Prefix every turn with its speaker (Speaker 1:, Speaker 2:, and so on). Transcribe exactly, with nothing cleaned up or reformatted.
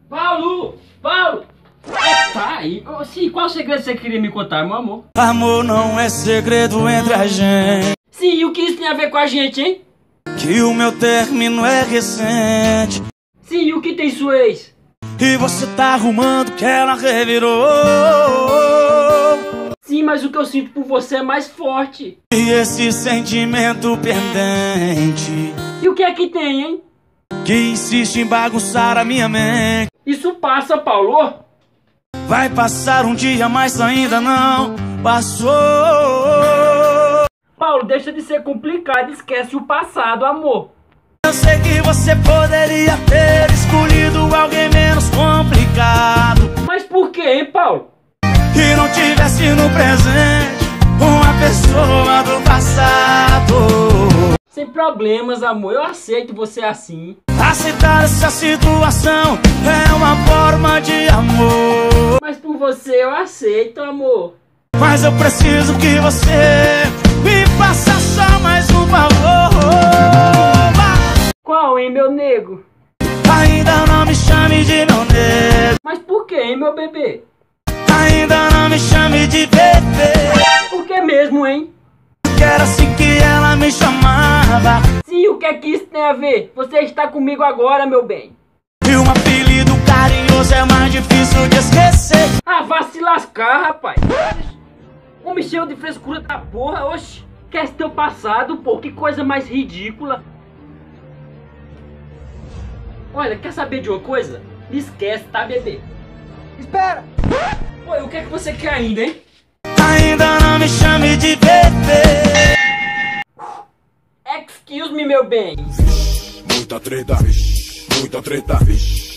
Speaker 1: Paulo! Paulo! Tá aí. Sim, qual o segredo que você queria me contar, meu amor?
Speaker 2: Amor não é segredo entre a gente.
Speaker 1: Sim, e o que isso tem a ver com a gente, hein?
Speaker 2: Que o meu término é recente.
Speaker 1: Sim, e o que tem sua ex?
Speaker 2: E você tá arrumando que ela revirou.
Speaker 1: Sim, mas o que eu sinto por você é mais forte.
Speaker 2: E esse sentimento pendente
Speaker 1: E o que é que tem, hein?
Speaker 2: que insiste em bagunçar a minha mente.
Speaker 1: Isso passa, Paulo.
Speaker 2: Vai passar um dia, mas ainda não passou.
Speaker 1: Paulo, deixa de ser complicado, esquece o passado, amor.
Speaker 2: Eu sei que você poderia ter escolhido alguém menos complicado.
Speaker 1: Mas por que, hein, Paulo?
Speaker 2: E não tivesse no presente uma pessoa do passado.
Speaker 1: Sem problemas, amor, eu aceito você assim.
Speaker 2: Aceitar essa situação é uma forma de amor.
Speaker 1: Mas por você eu aceito, amor.
Speaker 2: Mas eu preciso que você me faça só mais um favor.
Speaker 1: Qual, hein, meu nego?
Speaker 2: Ainda não me chame de meu nego.
Speaker 1: Mas por que, hein, meu bebê?
Speaker 2: Ainda não me chame de bebê.
Speaker 1: Por que mesmo, hein?
Speaker 2: Que era assim que ela me chamava.
Speaker 1: Sim, o que é que isso tem a ver? Você está comigo agora, meu bem.
Speaker 2: E um apelido carinhoso é mais difícil de esquecer.
Speaker 1: Ah, vá se lascar, rapaz. Homem cheio de frescura da porra, oxe. Esquece teu passado, pô, que coisa mais ridícula. Olha, quer saber de uma coisa? Me esquece, tá, bebê?
Speaker 3: Espera!
Speaker 1: Oi, o que é que você quer ainda, hein?
Speaker 2: Ainda não me chame de bebê.
Speaker 1: Excuse me, meu bem.
Speaker 4: Muita treta, vixe, muita treta, vixe.